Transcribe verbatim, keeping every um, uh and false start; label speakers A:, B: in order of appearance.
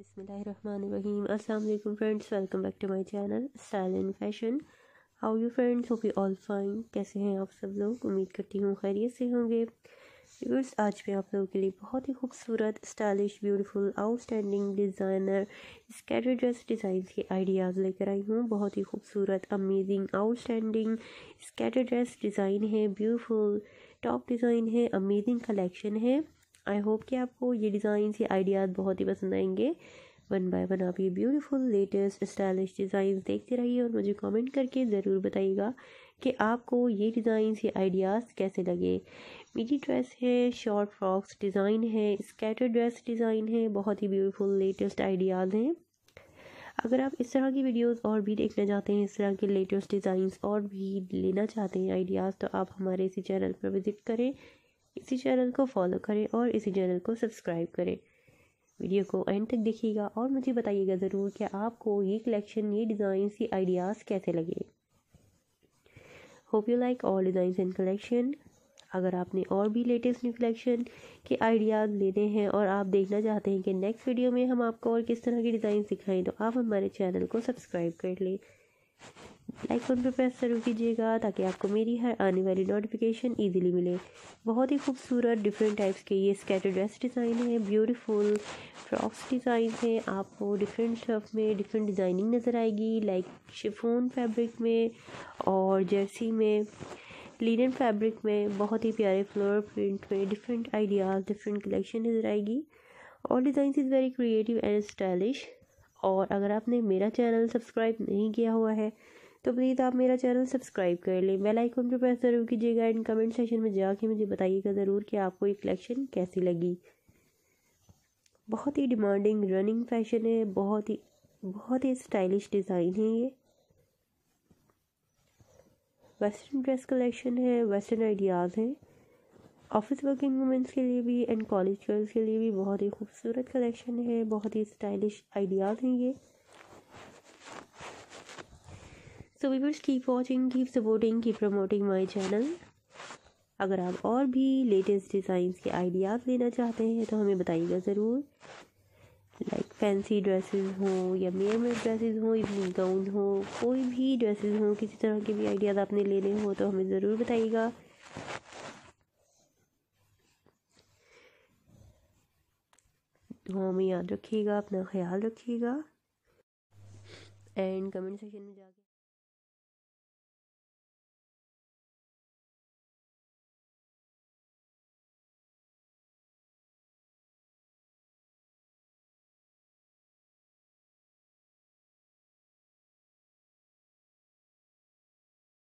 A: बिस्मिल्लाहिर्रहमानिर्रहीम। अस्सलाम वालेकुम friends, welcome back to my channel style and fashion. How you friends, hope you all fine. कैसे हैं आप सब लोग? उम्मीद करती हूँ खैरियत से होंगे। व्यूअर्स, आज मैं आप लोगों के लिए बहुत ही खूबसूरत, stylish, beautiful, outstanding designer skater dress design के आइडियाज़ लेकर आई हूँ। बहुत ही खूबसूरत, amazing, outstanding skater dress design है, ब्यूटीफुल टॉप डिज़ाइन है, अमेजिंग कलेक्शन है। आई होप कि आपको ये डिज़ाइन ये आइडियाज़ बहुत ही पसंद आएंगे। वन बाय वन आप ये ब्यूटीफुल, लेटेस्ट, स्टाइलिश डिज़ाइन देखते रहिए और मुझे कमेंट करके ज़रूर बताइएगा कि आपको ये डिज़ाइन ये आइडियाज़ कैसे लगे। मिडी ड्रेस है, शॉर्ट फ्रॉक्स डिज़ाइन है, स्कैटर ड्रेस डिज़ाइन है, बहुत ही ब्यूटीफुल लेटेस्ट आइडियाज़ हैं। अगर आप इस तरह की वीडियोस और भी देखना चाहते हैं, इस तरह के लेटेस्ट डिज़ाइंस और भी लेना चाहते हैं आइडियाज़, तो आप हमारे इसी चैनल पर विज़िट करें, इसी चैनल को फॉलो करें और इसी चैनल को सब्सक्राइब करें। वीडियो को एंड तक देखिएगा और मुझे बताइएगा ज़रूर कि आपको ये कलेक्शन, ये डिज़ाइंस, ये आइडियाज़ कैसे लगे। Hope you like all designs and collection. अगर आपने और भी लेटेस्ट न्यू कलेक्शन के आइडियाज़ लेने हैं और आप देखना चाहते हैं कि नेक्स्ट वीडियो में हम आपको और किस तरह की डिज़ाइन सिखाएं, तो आप हमारे चैनल को सब्सक्राइब कर लें। लाइक बटन पर प्रेस जरूर कीजिएगा ताकि आपको मेरी हर आने वाली नोटिफिकेशन इजीली मिले। बहुत ही खूबसूरत डिफरेंट टाइप्स के ये स्कैटर ड्रेस डिज़ाइन है, ब्यूटीफुल फ्रॉक्स डिज़ाइन है। आपको डिफरेंट स्टफ में डिफरेंट डिज़ाइनिंग नज़र आएगी, लाइक शिफॉन फैब्रिक में और जर्सी में, लिनन फैब्रिक में, बहुत ही प्यारे फ्लोरल प्रिंट में, डिफरेंट आइडियाज़, डिफरेंट कलेक्शन नज़र आएगी। और design is very creative and stylish. और अगर आपने मेरा चैनल सब्सक्राइब नहीं किया हुआ है तो प्लीज़ आप मेरा चैनल सब्सक्राइब कर लें, बेल आइकन पर प्रेस ज़रूर कीजिएगा एंड कमेंट सेशन में जाके मुझे बताइएगा ज़रूर कि आपको ये कलेक्शन कैसी लगी। बहुत ही डिमांडिंग रनिंग फैशन है, बहुत ही बहुत ही स्टाइलिश डिज़ाइन है। ये वेस्टर्न ड्रेस कलेक्शन है, वेस्टर्न आइडियाज़ हैं। ऑफिस वर्किंग वुमेंस के लिए भी एंड कॉलेज गर्ल्स के लिए भी बहुत ही खूबसूरत कलेक्शन है, बहुत ही स्टाइलिश आइडियाज़ हैं ये। So viewers, keep watching, keep supporting, keep promoting my channel. अगर आप और भी लेटेस्ट डिज़ाइंस के आइडियाज़ लेना चाहते हैं तो हमें बताइएगा ज़रूर। लाइक फैंसी ड्रेसेस हो या मेयर मेड ड्रेसेस हो, इवनिंग गाउन हो, कोई भी ड्रेसेस हो, किसी तरह के भी आइडियाज़ आपने लेने हो तो हमें ज़रूर बताइएगा। दुआ में याद रखिएगा, अपना ख्याल रखिएगा एंड कमेंट सेक्शन में जाके